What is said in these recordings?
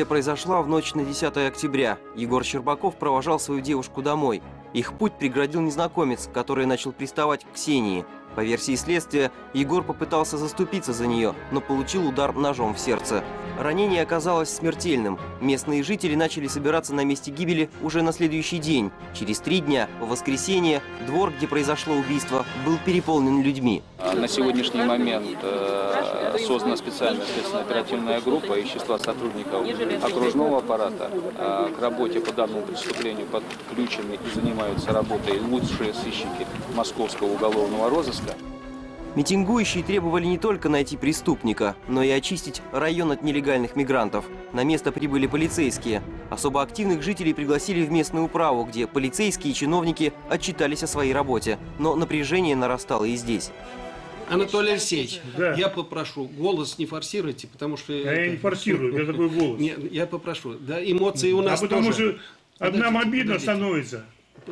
Произошла в ночь на 10 октября. Егор Щербаков провожал свою девушку домой. Их путь преградил незнакомец, который начал приставать к Ксении. По версии следствия, Егор попытался заступиться за нее, но получил удар ножом в сердце. Ранение оказалось смертельным. Местные жители начали собираться на месте гибели уже на следующий день. Через 3 дня, в воскресенье, двор, где произошло убийство, был переполнен людьми. На сегодняшний момент создана специальная следственная оперативная группа из числа сотрудников окружного аппарата. К работе по данному преступлению подключены и занимаются работой лучшие сыщики московского уголовного розыска. Митингующие требовали не только найти преступника, но и очистить район от нелегальных мигрантов. На место прибыли полицейские. Особо активных жителей пригласили в местную управу, где полицейские и чиновники отчитались о своей работе. Но напряжение нарастало и здесь. Анатолий Алексеевич, да. Я попрошу, голос не форсируйте, потому что... Я не форсирую, у меня такой голос. Нет, я попрошу. Да, эмоции у нас тоже. Потому что одному обидно становится.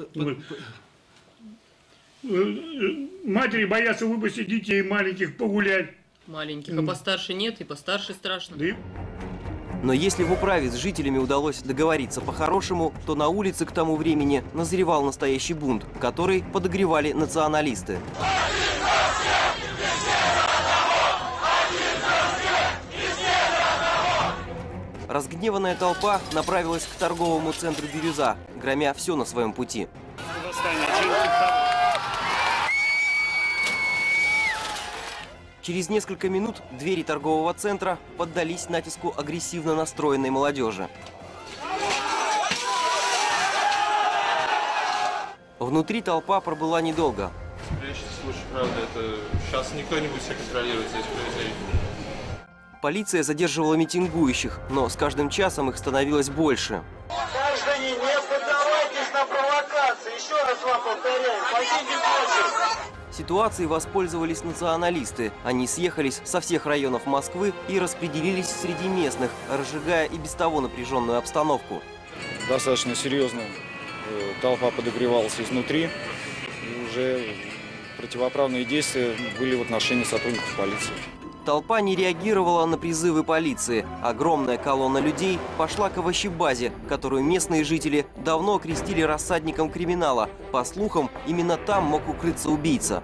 Матери боятся выпустить детей маленьких погулять. Маленьких, а постарше нет, и постарше страшно. Да. Но если в управе с жителями удалось договориться по-хорошему, то на улице к тому времени назревал настоящий бунт, который подогревали националисты. Разгневанная толпа направилась к торговому центру «Бирюза», громя все на своем пути. Через несколько минут двери торгового центра поддались натиску агрессивно настроенной молодежи. Внутри толпа пробыла недолго. Следующий случай, правда, это сейчас никто не будет себя контролировать здесь происходит. Полиция задерживала митингующих, но с каждым часом их становилось больше. Граждане, не поддавайтесь на провокации. Еще раз вам повторяю, пойдите дальше. Ситуацией воспользовались националисты. Они съехались со всех районов Москвы и распределились среди местных, разжигая и без того напряженную обстановку. Достаточно серьезно толпа подогревалась изнутри. И уже противоправные действия были в отношении сотрудников полиции. Толпа не реагировала на призывы полиции. Огромная колонна людей пошла к овощебазе, которую местные жители давно окрестили рассадником криминала. По слухам, именно там мог укрыться убийца.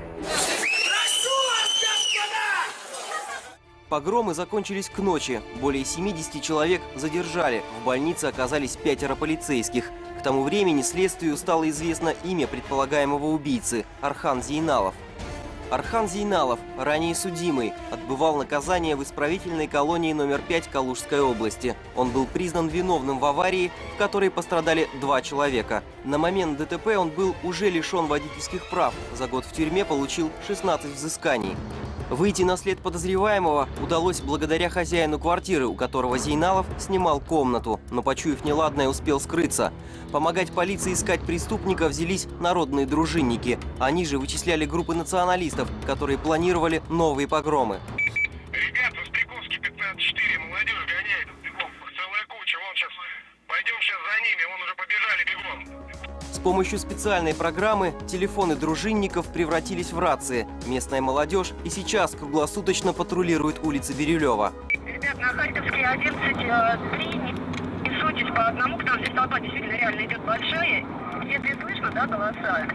Погромы закончились к ночи. Более 70 человек задержали. В больнице оказались 5 полицейских. К тому времени следствию стало известно имя предполагаемого убийцы – Архан Зейналов. Архан Зейналов, ранее судимый, отбывал наказание в исправительной колонии номер 5 Калужской области. Он был признан виновным в аварии, в которой пострадали 2 человека. На момент ДТП он был уже лишен водительских прав. За год в тюрьме получил 16 взысканий. Выйти на след подозреваемого удалось благодаря хозяину квартиры, у которого Зейналов снимал комнату, но, почуяв неладное, успел скрыться. Помогать полиции искать преступника взялись народные дружинники. Они же вычисляли группы националистов, которые планировали новые погромы. Ребята, Стрелковский 15-4, молодежь гоняет. Целая куча, вон сейчас. Пойдем сейчас за ними, вон уже побежали бегом. С помощью специальной программы телефоны дружинников превратились в рации. Местная молодежь и сейчас круглосуточно патрулирует улицы Бирюлева. Ребят, на Харьковской 11-3 не суйтесь по одному, потому что здесь толпа действительно реально идет большая. Если слышно, да, голоса.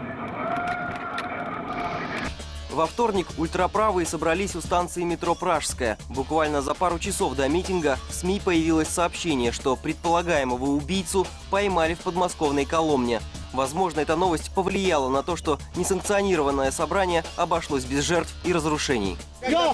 Во вторник ультраправые собрались у станции метро «Пражская». Буквально за пару часов до митинга в СМИ появилось сообщение, что предполагаемого убийцу поймали в подмосковной Коломне. Возможно, эта новость повлияла на то, что несанкционированное собрание обошлось без жертв и разрушений. Я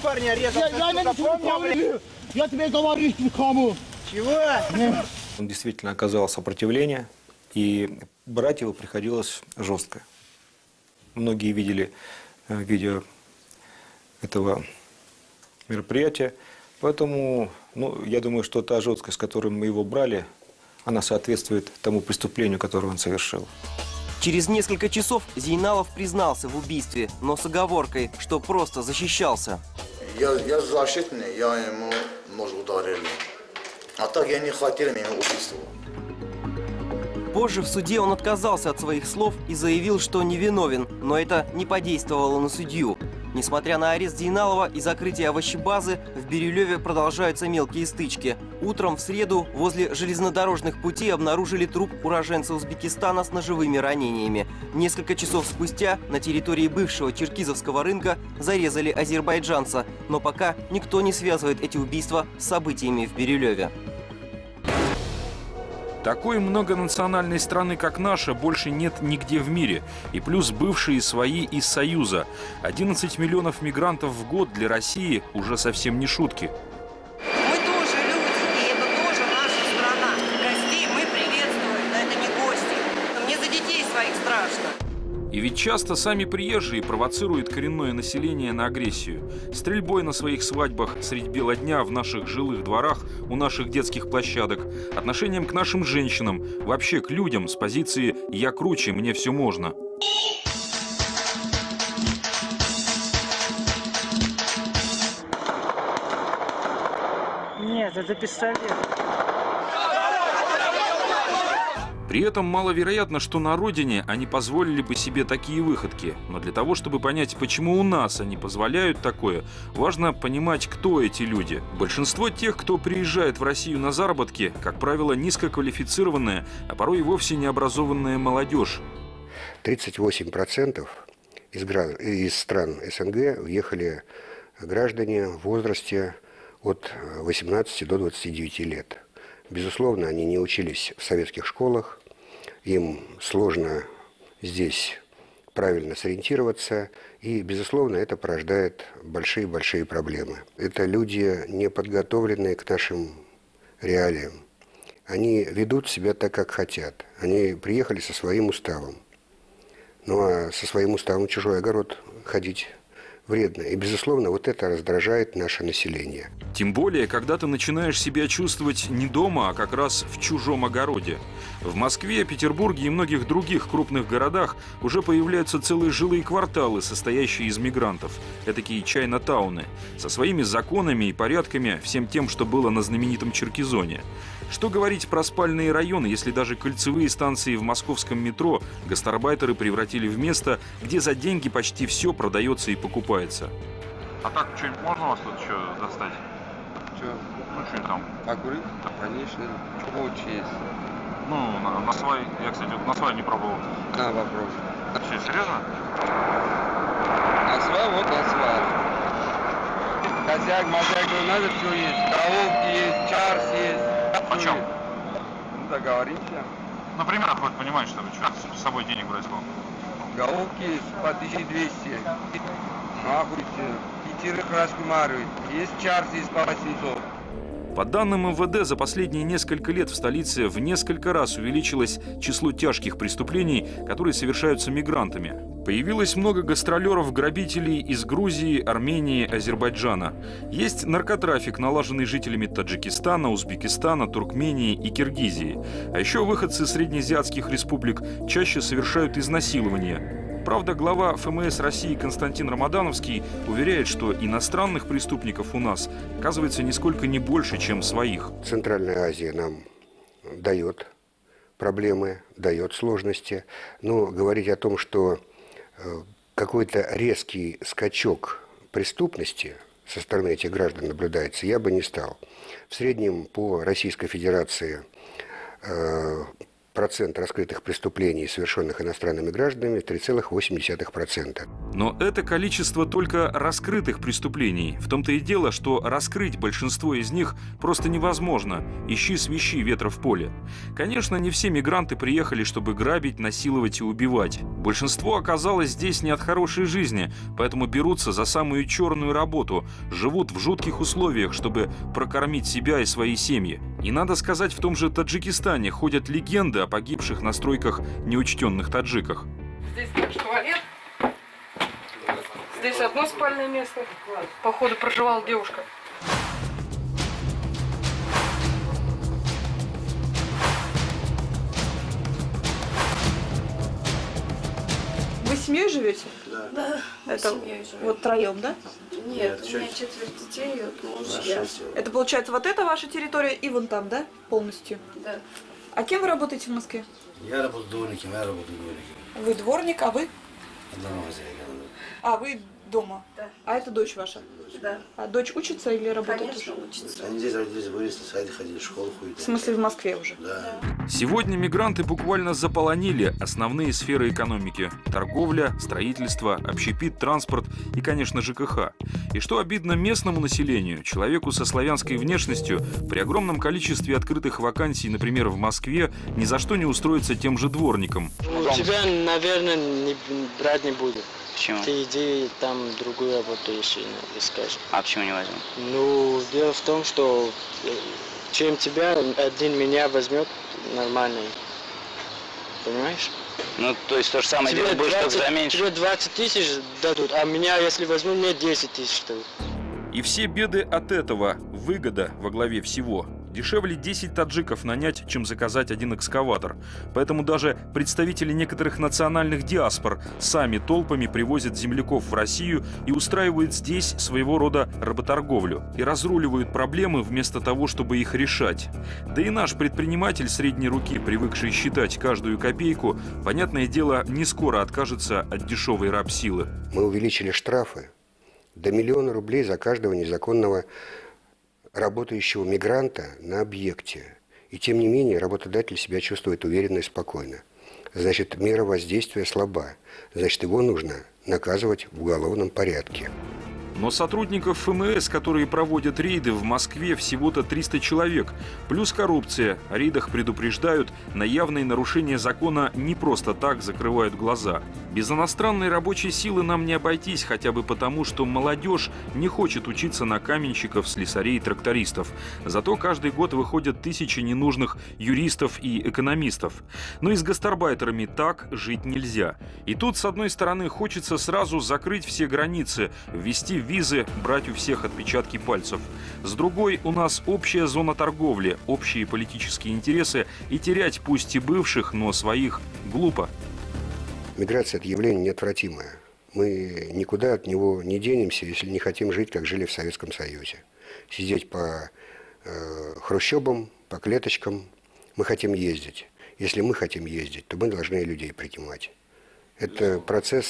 тебе говорю никому. Чего? Он действительно оказал сопротивление, и брать его приходилось жестко. Многие видели видео этого мероприятия, поэтому я думаю, что та жесткость, с которой мы его брали, она соответствует тому преступлению, которое он совершил. Через несколько часов Зейналов признался в убийстве, но с оговоркой, что просто защищался. Я защитный, я ему нож ударил. А так я не хотел меня убийства. Позже в суде он отказался от своих слов и заявил, что невиновен, но это не подействовало на судью. Несмотря на арест Зейналова и закрытие овощебазы, в Бирюлеве продолжаются мелкие стычки. Утром в среду возле железнодорожных путей обнаружили труп уроженца Узбекистана с ножевыми ранениями. Несколько часов спустя на территории бывшего черкизовского рынка зарезали азербайджанца. Но пока никто не связывает эти убийства с событиями в Бирюлеве. Такой многонациональной страны, как наша, больше нет нигде в мире. И плюс бывшие свои из Союза. 11 миллионов мигрантов в год для России уже совсем не шутки. Мы тоже люди, и это тоже наша страна. Гостей мы приветствуем, но это не гости. Мне за детей своих страшно. И ведь часто сами приезжие провоцируют коренное население на агрессию. Стрельбой на своих свадьбах средь бела дня в наших жилых дворах, у наших детских площадок, отношением к нашим женщинам, вообще к людям с позиции «я круче, мне все можно». Нет, это пистолет. При этом маловероятно, что на родине они позволили бы себе такие выходки. Но для того, чтобы понять, почему у нас они позволяют такое, важно понимать, кто эти люди. Большинство тех, кто приезжает в Россию на заработки, как правило, низкоквалифицированная, а порой и вовсе необразованная молодежь. 38% из стран СНГ уехали граждане в возрасте от 18 до 29 лет. Безусловно, они не учились в советских школах, им сложно здесь правильно сориентироваться, и, безусловно, это порождает большие-большие проблемы. Это люди, не подготовленные к нашим реалиям. Они ведут себя так, как хотят. Они приехали со своим уставом. Ну а со своим уставом в чужой огород ходить вредно. И, безусловно, вот это раздражает наше население. Тем более, когда ты начинаешь себя чувствовать не дома, а как раз в чужом огороде. В Москве, Петербурге и многих других крупных городах уже появляются целые жилые кварталы, состоящие из мигрантов. Этакие чайна-тауны. Со своими законами и порядками, всем тем, что было на знаменитом Черкизоне. Что говорить про спальные районы, если даже кольцевые станции в московском метро гастарбайтеры превратили в место, где за деньги почти все продается и покупается. А так, что-нибудь можно у вас тут еще достать? Что? Ну, что там? Покурить? Конечно. Что лучше есть? Ну, на свай. Я, кстати, на свай не пробовал. На, вопрос. Что, серьезно? На свай, вот на свай. Косяк, мазяк, надо, все есть. Коровки есть, чарс есть. Почем? Ну, договоримся. Ну, примерно хоть понимаешь, чтобы с собой денег брать сколько? Головки по 1200. Нахуйте. Пятерых раскумаривают. Есть чарс, есть по 800. По данным МВД, за последние несколько лет в столице в несколько раз увеличилось число тяжких преступлений, которые совершаются мигрантами. Появилось много гастролеров-грабителей из Грузии, Армении, Азербайджана. Есть наркотрафик, налаженный жителями Таджикистана, Узбекистана, Туркмении и Киргизии. А еще выходцы среднеазиатских республик чаще совершают изнасилования. Правда, глава ФМС России Константин Рамадановский уверяет, что иностранных преступников у нас, оказывается, нисколько не больше, чем своих. Центральная Азия нам дает проблемы, дает сложности. Но говорить о том, что какой-то резкий скачок преступности со стороны этих граждан наблюдается, я бы не стал. В среднем по Российской Федерации процент раскрытых преступлений, совершенных иностранными гражданами, 3,8%. Но это количество только раскрытых преступлений. В том-то и дело, что раскрыть большинство из них просто невозможно. Ищи свищи, ветра в поле. Конечно, не все мигранты приехали, чтобы грабить, насиловать и убивать. Большинство оказалось здесь не от хорошей жизни, поэтому берутся за самую черную работу, живут в жутких условиях, чтобы прокормить себя и свои семьи. И надо сказать, в том же Таджикистане ходят легенды о погибших на стройках неучтенных таджиках. Здесь наш туалет. Здесь одно спальное место. Походу проживала девушка. Вы с семьей живете? Да. Это семьей живем. вот троем, да? Нет, у меня 4 детей, вот муж, я. Это получается вот это ваша территория и вон там, да? Полностью? Да. А кем вы работаете в Москве? Я работаю дворником, я работаю дворником. Вы дворник, а вы? Одного хозяина. А вы Дома? Да. А это дочь ваша? Да. А дочь учится или работает? Конечно, учится. Они здесь родились, выросли, в садик ходили, в школу ходят. В смысле, в Москве уже? Да. Сегодня мигранты буквально заполонили основные сферы экономики – торговля, строительство, общепит, транспорт и, конечно, ЖКХ. И что обидно местному населению, человеку со славянской внешностью, при огромном количестве открытых вакансий, например, в Москве, ни за что не устроиться тем же дворником. У тебя, наверное, брать не буду. Почему? Ты иди там другую работу еще искать. А почему не возьму? Ну, дело в том, что чем тебя один меня возьмет нормальный. Понимаешь? Ну, то есть то же самое дело будешь, только за меньше. Тебе 20 тысяч дадут, а меня, если возьму, мне 10 тысяч дадут. И все беды от этого. Выгода во главе всего. Дешевле 10 таджиков нанять, чем заказать один экскаватор. Поэтому даже представители некоторых национальных диаспор сами толпами привозят земляков в Россию и устраивают здесь своего рода работорговлю. И разруливают проблемы вместо того, чтобы их решать. Да и наш предприниматель средней руки, привыкший считать каждую копейку, понятное дело, не скоро откажется от дешевой рабсилы. Мы увеличили штрафы до 1 000 000 рублей за каждого незаконного работающего мигранта на объекте. И тем не менее работодатель себя чувствует уверенно и спокойно. Значит, мера воздействия слаба. Значит, его нужно наказывать в уголовном порядке. Но сотрудников ФМС, которые проводят рейды в Москве, всего-то 300 человек. Плюс коррупция. О рейдах предупреждают, на явные нарушения закона не просто так закрывают глаза. Без иностранной рабочей силы нам не обойтись, хотя бы потому, что молодежь не хочет учиться на каменщиков, слесарей и трактористов. Зато каждый год выходят тысячи ненужных юристов и экономистов. Но и с гастарбайтерами так жить нельзя. И тут, с одной стороны, хочется сразу закрыть все границы, ввести визы, брать у всех отпечатки пальцев. С другой, у нас общая зона торговли, общие политические интересы, и терять пусть и бывших, но своих глупо. Миграция – это явление неотвратимое. Мы никуда от него не денемся, если не хотим жить, как жили в Советском Союзе. Сидеть по хрущобам, по клеточкам. Мы хотим ездить. Если мы хотим ездить, то мы должны и людей принимать. Это процесс,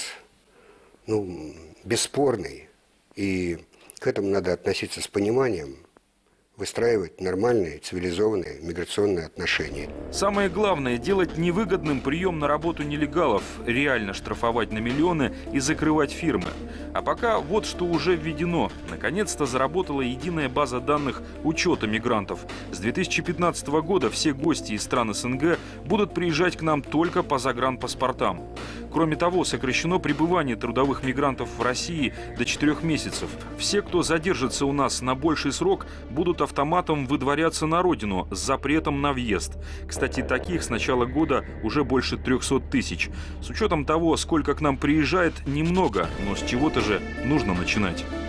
бесспорный. И к этому надо относиться с пониманием, выстраивать нормальные, цивилизованные миграционные отношения. Самое главное – делать невыгодным прием на работу нелегалов, реально штрафовать на миллионы и закрывать фирмы. А пока вот что уже введено. Наконец-то заработала единая база данных учета мигрантов. С 2015 года все гости из стран СНГ будут приезжать к нам только по загранпаспортам. Кроме того, сокращено пребывание трудовых мигрантов в России до 4 месяцев. Все, кто задержится у нас на больший срок, будут автоматом выдворяться на родину с запретом на въезд. Кстати, таких с начала года уже больше 300 тысяч. С учетом того, сколько к нам приезжает, немного, но с чего-то же нужно начинать.